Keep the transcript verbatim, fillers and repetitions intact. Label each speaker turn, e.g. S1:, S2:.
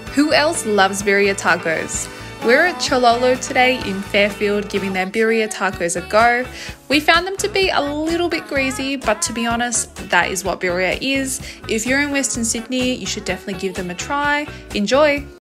S1: Who else loves birria tacos? We're at Chololo today in Fairfield giving their birria tacos a go. We found them to be a little bit greasy, but to be honest, that is what birria is. If you're in Western Sydney, you should definitely give them a try. Enjoy!